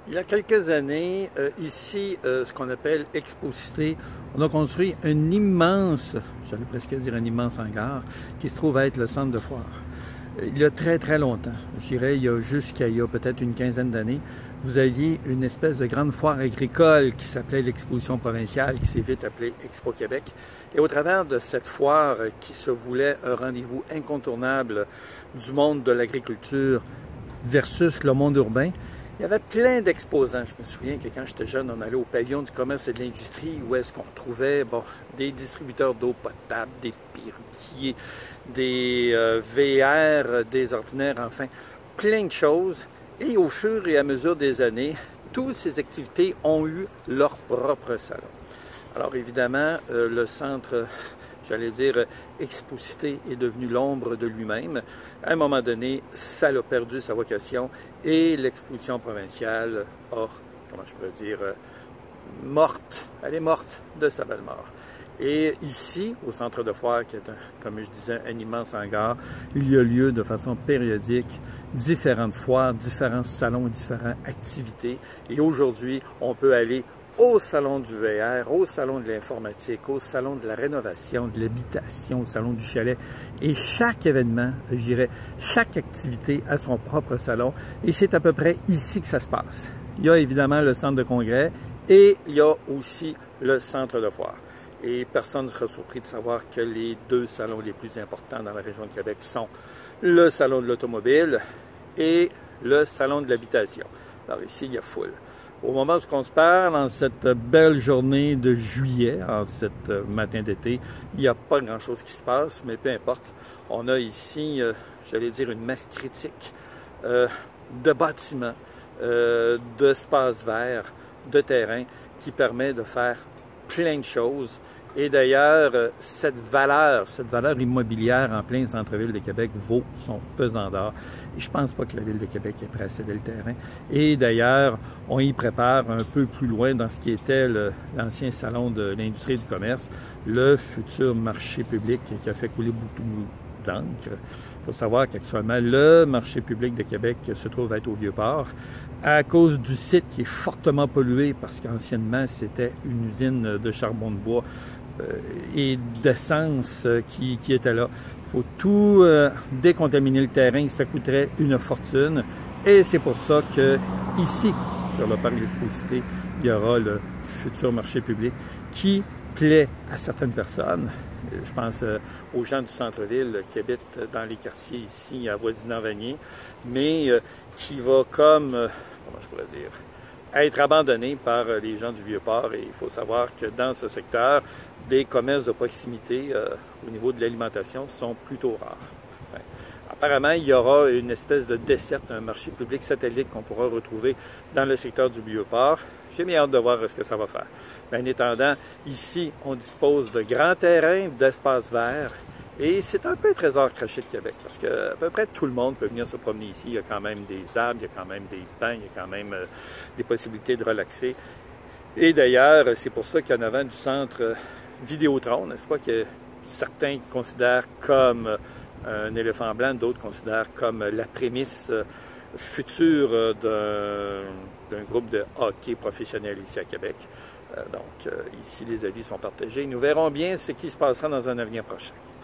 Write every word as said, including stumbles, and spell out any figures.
Il y a quelques années, euh, ici, euh, ce qu'on appelle Expo-Cité, on a construit un immense, j'allais presque dire un immense hangar, qui se trouve être le centre de foire. Il y a très très longtemps, je dirais il y a jusqu'à il y a peut-être une quinzaine d'années, vous aviez une espèce de grande foire agricole qui s'appelait l'Exposition provinciale, qui s'est vite appelée Expo Québec. Et au travers de cette foire qui se voulait un rendez-vous incontournable du monde de l'agriculture versus le monde urbain, il y avait plein d'exposants. Je me souviens que quand j'étais jeune, on allait au pavillon du commerce et de l'industrie où est-ce qu'on trouvait bon, des distributeurs d'eau potable, des perruquiers, des euh, V R, des ordinaires, enfin, plein de choses. Et au fur et à mesure des années, toutes ces activités ont eu leur propre salon. Alors évidemment, euh, le centre, j'allais dire, Expo-Cité est devenu l'ombre de lui-même. À un moment donné, ça a perdu sa vocation et l'exposition provinciale a, comment je pourrais dire, euh, morte. Elle est morte de sa belle mort. Et ici, au centre de foire, qui est, un, comme je disais, un immense hangar, il y a lieu de façon périodique différentes foires, différents salons, différentes activités. Et aujourd'hui, on peut aller au salon du V R, au salon de l'informatique, au salon de la rénovation, de l'habitation, au salon du chalet. Et chaque événement, je dirais, chaque activité a son propre salon. Et c'est à peu près ici que ça se passe. Il y a évidemment le centre de congrès et il y a aussi le centre de foire. Et personne ne sera surpris de savoir que les deux salons les plus importants dans la région de Québec sont le salon de l'automobile et le salon de l'habitation. Alors ici, il y a foule. Au moment où on se parle, en cette belle journée de juillet, en cette matin d'été, il n'y a pas grand-chose qui se passe, mais peu importe. On a ici, euh, j'allais dire, une masse critique euh, de bâtiments, euh, d'espaces verts, de terrain qui permet de faire plein de choses. Et d'ailleurs, cette valeur, cette valeur immobilière en plein centre-ville de Québec vaut son pesant d'or. Et je ne pense pas que la Ville de Québec ait prêt à céder le terrain. Et d'ailleurs, on y prépare un peu plus loin dans ce qui était l'ancien salon de l'industrie et du commerce, le futur marché public qui a fait couler beaucoup d'encre. Il faut savoir qu'actuellement, le marché public de Québec se trouve être au Vieux-Port à cause du site qui est fortement pollué parce qu'anciennement, c'était une usine de charbon de bois euh, et d'essence euh, qui, qui était là. Il faut tout euh, décontaminer le terrain, ça coûterait une fortune. Et c'est pour ça que ici, sur le parc de l'Expo-Cité, il y aura le futur marché public qui plaît à certaines personnes. Je pense euh, aux gens du centre-ville qui habitent dans les quartiers ici, avoisinant Vanier, mais euh, qui va comme, euh, comment je pourrais dire, être abandonné par euh, les gens du Vieux-Port. Et il faut savoir que dans ce secteur, des commerces de proximité euh, au niveau de l'alimentation sont plutôt rares. Enfin, apparemment, il y aura une espèce de desserte, un marché public satellite qu'on pourra retrouver dans le secteur du Vieux-Port. J'ai bien hâte de voir ce que ça va faire. Mais en attendant, ici, on dispose de grands terrains, d'espaces verts. Et c'est un peu un trésor craché de Québec, parce que à peu près tout le monde peut venir se promener ici. Il y a quand même des arbres, il y a quand même des bancs, il y a quand même euh, des possibilités de relaxer. Et d'ailleurs, c'est pour ça qu'en avant du centre Vidéotron, n'est-ce pas, que certains considèrent comme un éléphant blanc, d'autres considèrent comme la prémisse future d'un groupe de hockey professionnel ici à Québec. Donc, ici, les avis sont partagés. Nous verrons bien ce qui se passera dans un avenir prochain.